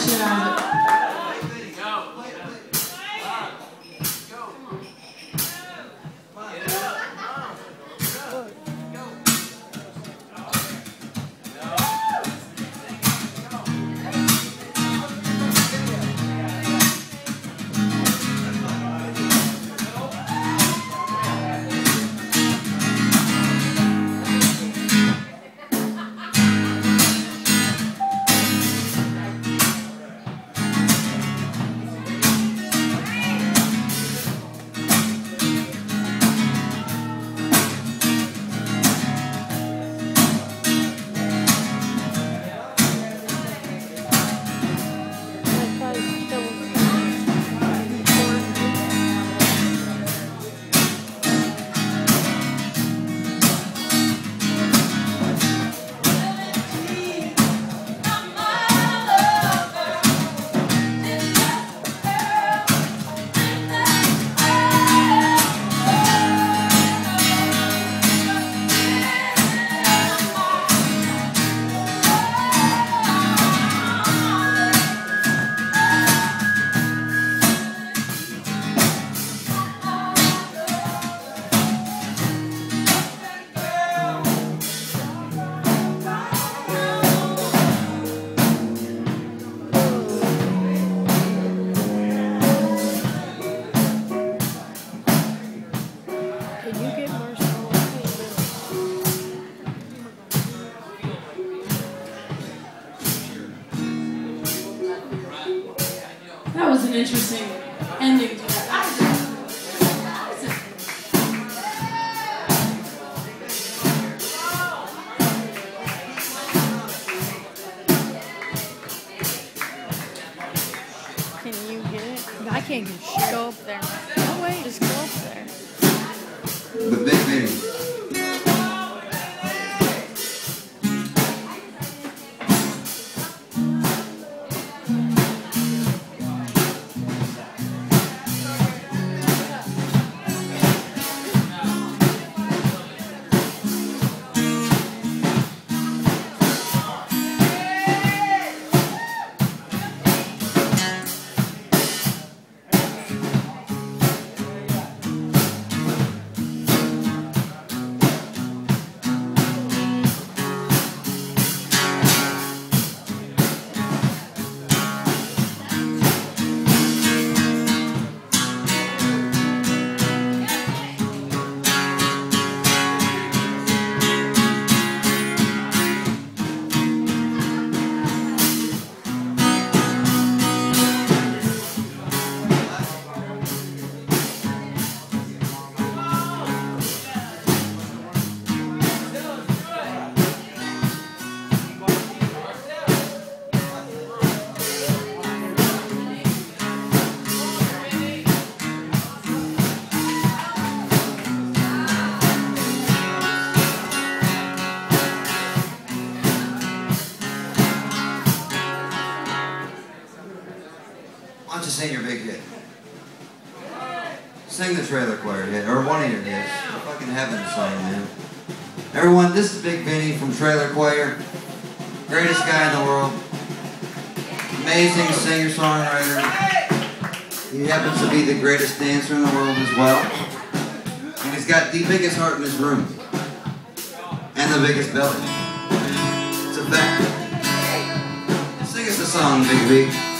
shit out of it. That was an interesting ending to that. Can you get it? I can't get shit. Go up there. No way, just go up there. The big Billie. Why don't you sing your big hit? Sing the Trailer Choir hit, or one of your hits. Fucking heaven song, man. Everyone, this is Big Vinny from Trailer Choir. Greatest guy in the world. Amazing singer-songwriter. He happens to be the greatest dancer in the world as well. And he's got the biggest heart in his room. And the biggest belly. It's a fact. Sing us a song, Big V.